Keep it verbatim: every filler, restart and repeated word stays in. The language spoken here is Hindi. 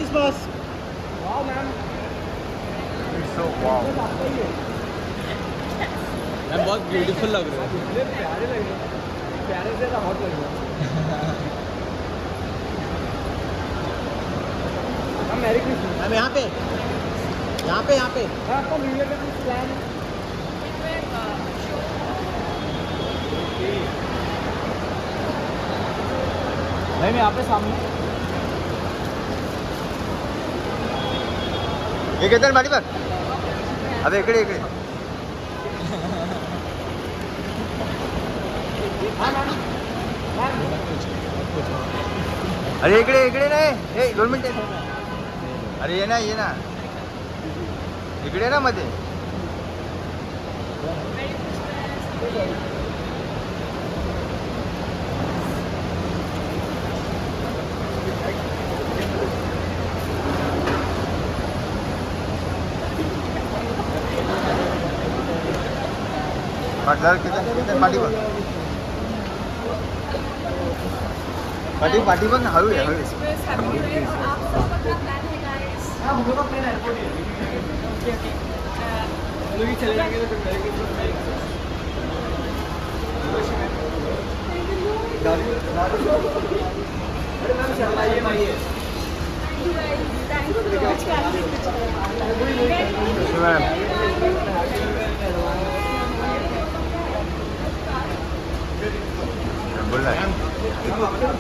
mask. Wow, ma'am. It's so wow. Ma'am बहुत ब्यूटीफुल लग रहा है। प्यारे लग रहे हैं। प्यारे से तो हॉट लग रहा है। Ma'am merry Christmas. मैम यहाँ पे, यहाँ पे, यहाँ पे। आपका न्यू ईयर का कुछ प्लान है? नहीं मैं यहाँ पे सामने। ये कहते हैं बाड़ी पर। अबे इकडे इकडे। अरे इकडे इकडे नाही, हे दोन मिनिटं। अरे ये ना ये ना, इकडे ना मध्ये। पार्टनर किती किती पाठी बघ, पाठी पाठी बघ ना, हळू आहे हळू। हाँ हम लोग का प्लान एयरपोर्ट ही है। ओके ओके लोग ही चले जाएंगे तो फिर मेरे के साथ गाड़ी गाड़ी अरे मैम चलाइए भाई ये thank you so much ma'am बोल रहा है।